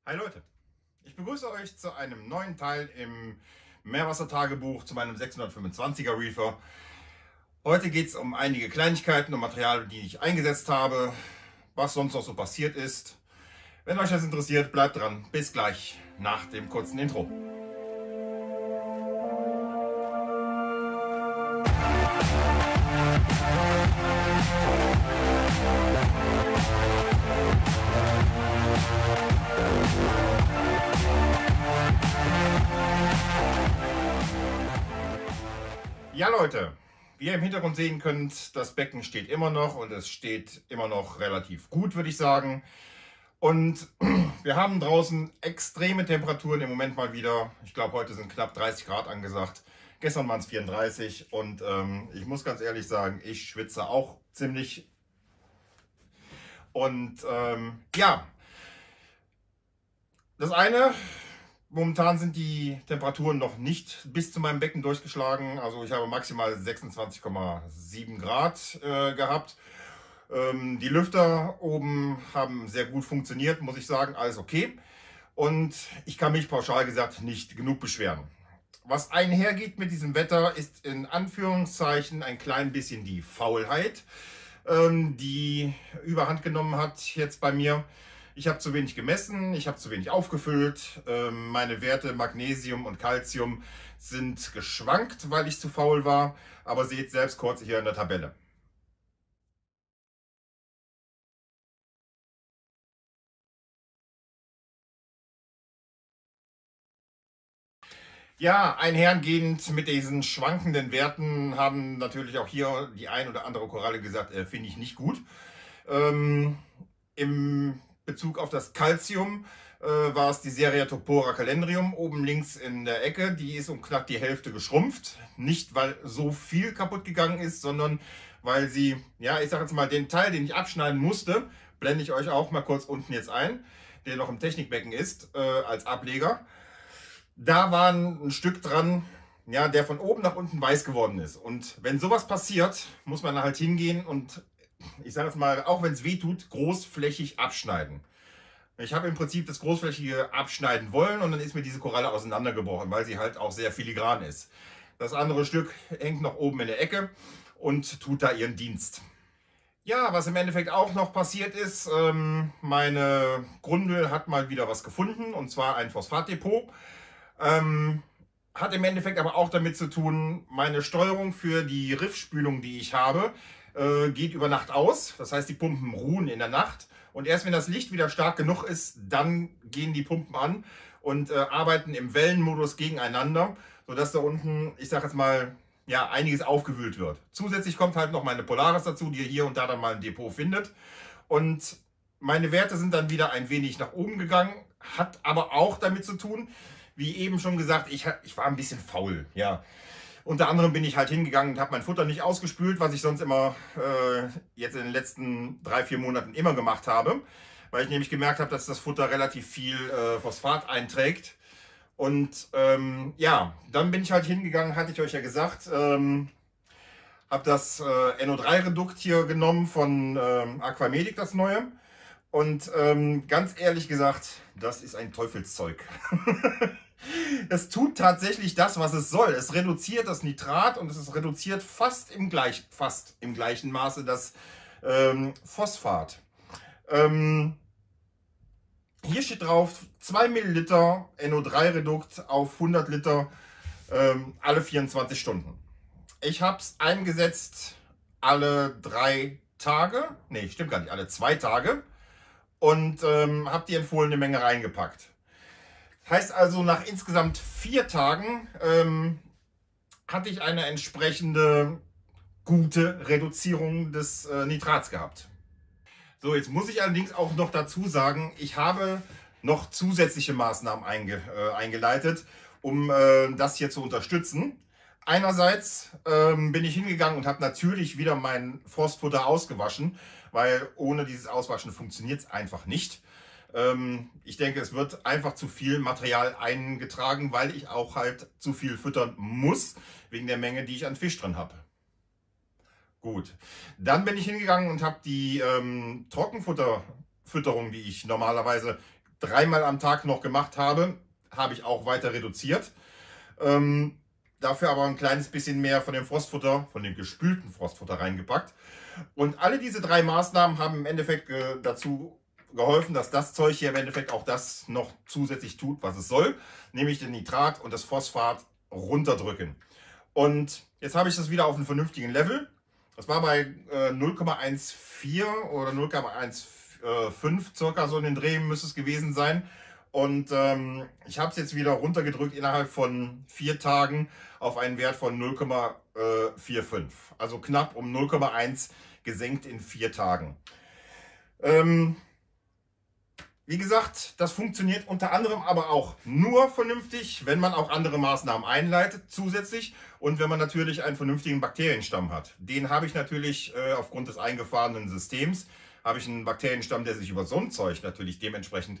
Hi Leute, ich begrüße euch zu einem neuen Teil im Meerwassertagebuch zu meinem 625er Reefer. Heute geht es um einige Kleinigkeiten und Materialien, die ich eingesetzt habe, was sonst noch so passiert ist. Wenn euch das interessiert, bleibt dran. Bis gleich nach dem kurzen Intro. Ja Leute, wie ihr im Hintergrund sehen könnt, das Becken steht immer noch und es steht immer noch relativ gut, würde ich sagen. Und wir haben draußen extreme Temperaturen im Moment mal wieder. Ich glaube, heute sind knapp 30 Grad angesagt. Gestern waren es 34 und ich muss ganz ehrlich sagen, ich schwitze auch ziemlich. Und ja, das eine... Momentan sind die Temperaturen noch nicht bis zu meinem Becken durchgeschlagen. Also ich habe maximal 26,7 Grad gehabt. Die Lüfter oben haben sehr gut funktioniert, muss ich sagen. Alles okay. Und ich kann mich pauschal gesagt nicht genug beschweren. Was einhergeht mit diesem Wetter, ist in Anführungszeichen ein klein bisschen die Faulheit, die Überhand genommen hat jetzt bei mir. Ich habe zu wenig gemessen, ich habe zu wenig aufgefüllt. Meine Werte Magnesium und Calcium sind geschwankt, weil ich zu faul war. Aber seht selbst kurz hier in der Tabelle. Ja, einhergehend mit diesen schwankenden Werten haben natürlich auch hier die ein oder andere Koralle gesagt, finde ich nicht gut. Im Bezug auf das Calcium war es die Seriatopora calendrium oben links in der Ecke. Die ist um knapp die Hälfte geschrumpft. Nicht, weil so viel kaputt gegangen ist, sondern weil sie, ja, ich sage jetzt mal, den Teil, den ich abschneiden musste, blende ich euch auch mal kurz unten jetzt ein, der noch im Technikbecken ist, als Ableger. Da war ein Stück dran, ja, der von oben nach unten weiß geworden ist. Und wenn sowas passiert, muss man halt hingehen und, ich sage jetzt mal, auch wenn es weh tut, großflächig abschneiden. Ich habe im Prinzip das großflächige abschneiden wollen und dann ist mir diese Koralle auseinandergebrochen, weil sie halt auch sehr filigran ist. Das andere Stück hängt noch oben in der Ecke und tut da ihren Dienst. Ja, was im Endeffekt auch noch passiert ist, meine Grundel hat mal wieder was gefunden, und zwar ein Phosphatdepot. Hat im Endeffekt aber auch damit zu tun, meine Steuerung für die Riffspülung, die ich habe, geht über Nacht aus. Das heißt, die Pumpen ruhen in der Nacht. Und erst wenn das Licht wieder stark genug ist, dann gehen die Pumpen an und arbeiten im Wellenmodus gegeneinander, sodass da unten, ich sage jetzt mal, ja, einiges aufgewühlt wird. Zusätzlich kommt halt noch meine Polaris dazu, die ihr hier und da dann mal ein Depot findet. Und meine Werte sind dann wieder ein wenig nach oben gegangen, hat aber auch damit zu tun, wie eben schon gesagt, ich war ein bisschen faul, ja. Unter anderem bin ich halt hingegangen und habe mein Futter nicht ausgespült, was ich sonst immer jetzt in den letzten 3-4 Monaten immer gemacht habe, weil ich nämlich gemerkt habe, dass das Futter relativ viel Phosphat einträgt. Und ja, dann bin ich halt hingegangen, hatte ich euch ja gesagt, habe das NO3-Redukt hier genommen von Aquamedic, das neue. Und ganz ehrlich gesagt, das ist ein Teufelszeug. Es tut tatsächlich das, was es soll. Es reduziert das Nitrat und es reduziert fast im gleichen Maße das Phosphat. Hier steht drauf 2 Milliliter NO3-Redukt auf 100 Liter alle 24 Stunden. Ich habe es eingesetzt alle 3 Tage, nee, stimmt gar nicht, alle 2 Tage und habe die empfohlene Menge reingepackt. Heißt also, nach insgesamt 4 Tagen hatte ich eine entsprechende gute Reduzierung des Nitrats gehabt. So, jetzt muss ich allerdings auch noch dazu sagen, ich habe noch zusätzliche Maßnahmen eingeleitet, um das hier zu unterstützen. Einerseits bin ich hingegangen und habe natürlich wieder mein Frostfutter ausgewaschen, weil ohne dieses Auswaschen funktioniert es einfach nicht. Ich denke, es wird einfach zu viel Material eingetragen, weil ich auch halt zu viel füttern muss, wegen der Menge, die ich an Fisch drin habe. Gut, dann bin ich hingegangen und habe die Trockenfutterfütterung, die ich normalerweise dreimal am Tag noch gemacht habe, habe ich auch weiter reduziert. Dafür aber ein kleines bisschen mehr von dem Frostfutter, von dem gespülten Frostfutter reingepackt. Und alle diese 3 Maßnahmen haben im Endeffekt dazu geholfen, dass das Zeug hier im Endeffekt auch das noch zusätzlich tut, was es soll, nämlich den Nitrat und das Phosphat runterdrücken. Und jetzt habe ich das wieder auf einem vernünftigen Level. Das war bei 0,14 oder 0,15 circa, so in den Dreh müsste es gewesen sein. Und ich habe es jetzt wieder runtergedrückt innerhalb von 4 Tagen auf einen Wert von 0,45. Also knapp um 0,1 gesenkt in 4 Tagen. Wie gesagt, das funktioniert unter anderem aber auch nur vernünftig, wenn man auch andere Maßnahmen einleitet zusätzlich und wenn man natürlich einen vernünftigen Bakterienstamm hat. Den habe ich natürlich aufgrund des eingefahrenen Systems, habe ich einen Bakterienstamm, der sich über so ein Zeug natürlich dementsprechend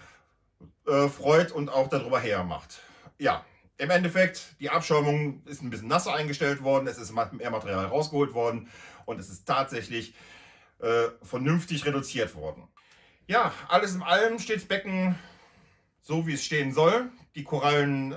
freut und auch darüber her macht. Ja, im Endeffekt, die Abschäumung ist ein bisschen nasser eingestellt worden, es ist mehr Material rausgeholt worden und es ist tatsächlich vernünftig reduziert worden. Ja, alles in allem steht das Becken so, wie es stehen soll. Die Korallen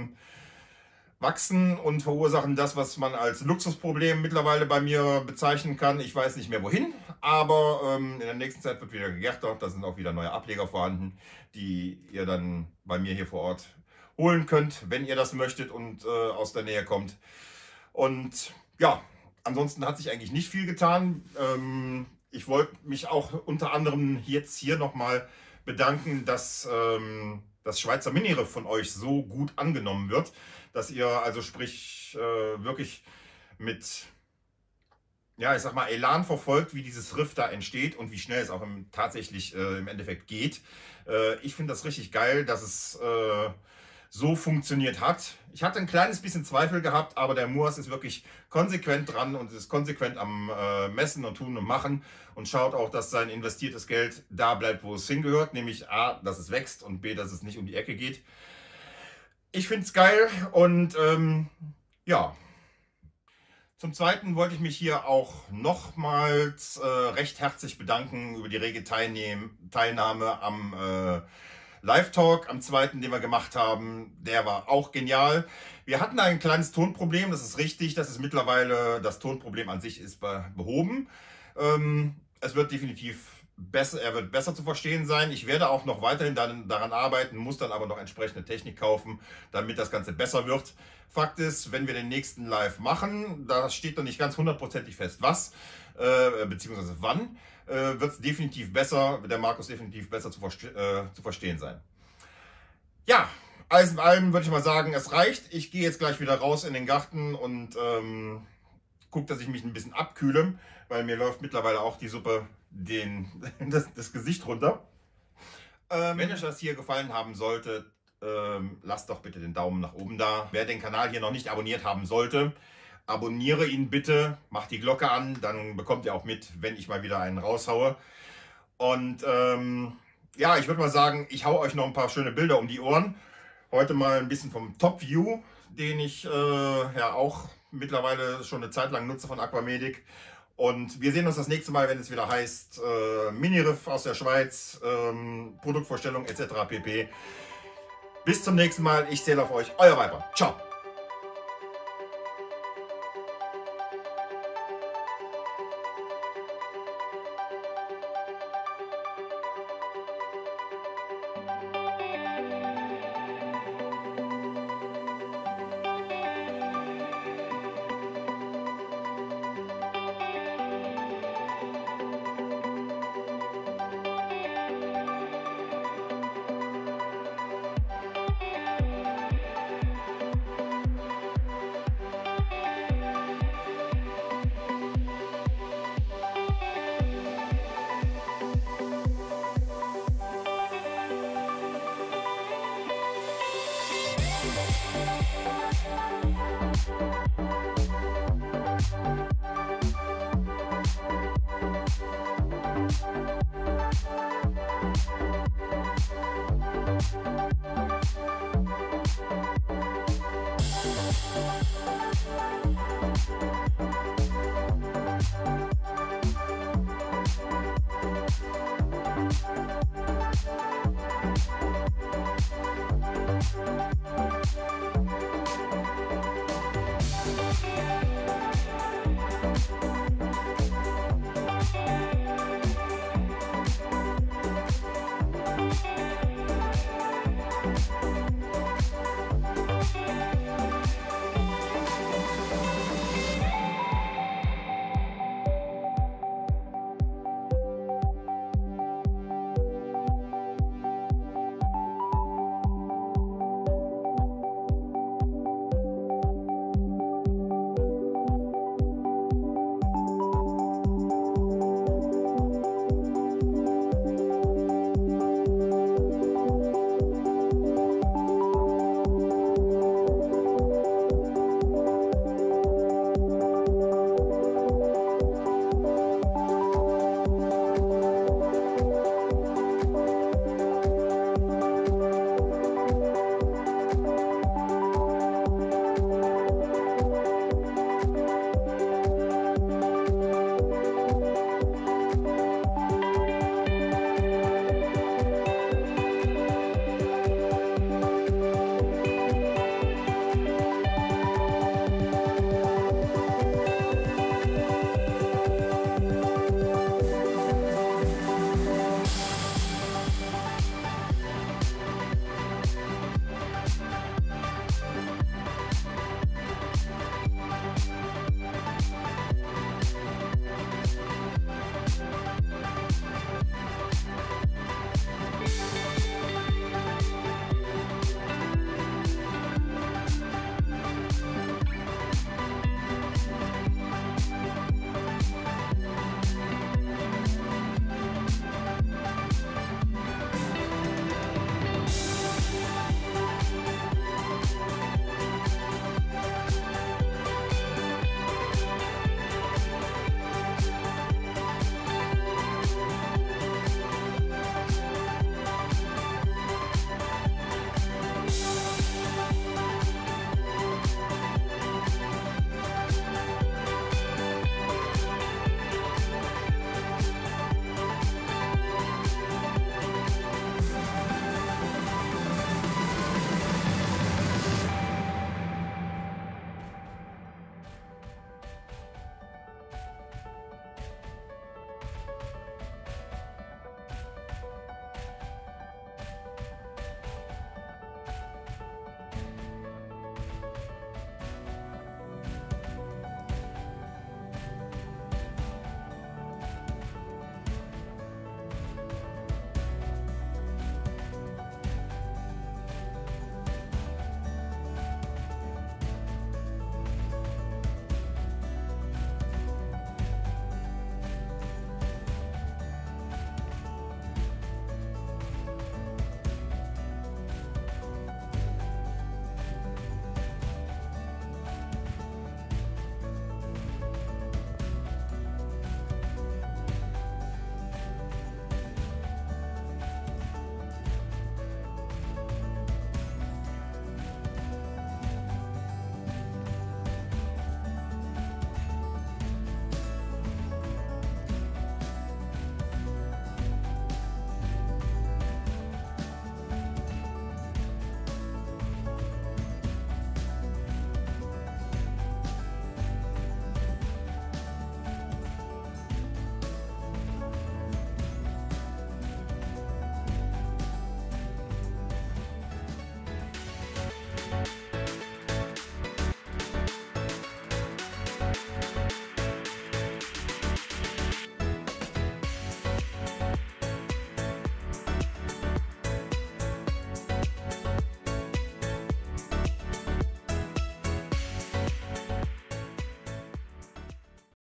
wachsen und verursachen das, was man als Luxusproblem mittlerweile bei mir bezeichnen kann. Ich weiß nicht mehr wohin, aber in der nächsten Zeit wird wieder gegärtert. Da sind auch wieder neue Ableger vorhanden, die ihr dann bei mir hier vor Ort holen könnt, wenn ihr das möchtet und aus der Nähe kommt. Und ja, ansonsten hat sich eigentlich nicht viel getan. Ich wollte mich auch unter anderem jetzt hier nochmal bedanken, dass das Schweizer Miniriff von euch so gut angenommen wird, dass ihr also sprich wirklich mit, ja, ich sag mal, Elan verfolgt, wie dieses Riff da entsteht und wie schnell es auch tatsächlich im Endeffekt geht. Ich finde das richtig geil, dass es so funktioniert hat. Ich hatte ein kleines bisschen Zweifel gehabt, aber der Moas ist wirklich konsequent dran und ist konsequent am Messen und Tun und Machen und schaut auch, dass sein investiertes Geld da bleibt, wo es hingehört, nämlich A, dass es wächst und B, dass es nicht um die Ecke geht. Ich finde es geil und ja. Zum Zweiten wollte ich mich hier auch nochmals recht herzlich bedanken über die rege Teilnahme am Live-Talk am 2., den wir gemacht haben. Der war auch genial. Wir hatten ein kleines Tonproblem, das ist richtig. Das ist mittlerweile, das Tonproblem an sich ist behoben. Es wird definitiv besser, er wird besser zu verstehen sein. Ich werde auch noch weiterhin daran arbeiten, muss dann aber noch entsprechende Technik kaufen, damit das Ganze besser wird. Fakt ist, wenn wir den nächsten Live machen, da steht noch nicht ganz hundertprozentig fest, was, beziehungsweise wann, wird es definitiv besser, der Markus definitiv besser zu verstehen sein. Ja, alles in allem würde ich mal sagen, es reicht. Ich gehe jetzt gleich wieder raus in den Garten und gucke, dass ich mich ein bisschen abkühle, weil mir läuft mittlerweile auch die Suppe das Gesicht runter. Wenn euch das hier gefallen haben sollte, lasst doch bitte den Daumen nach oben da. Wer den Kanal hier noch nicht abonniert haben sollte, abonniere ihn bitte, macht die Glocke an, dann bekommt ihr auch mit, wenn ich mal wieder einen raushaue. Und ja, ich würde mal sagen, ich hau euch noch ein paar schöne Bilder um die Ohren. Heute mal ein bisschen vom Top View, den ich ja auch mittlerweile schon eine Zeit lang nutze von Aquamedic. Und wir sehen uns das nächste Mal, wenn es wieder heißt Miniriff aus der Schweiz, Produktvorstellung etc. pp. Bis zum nächsten Mal. Ich zähle auf euch. Euer Viper. Ciao.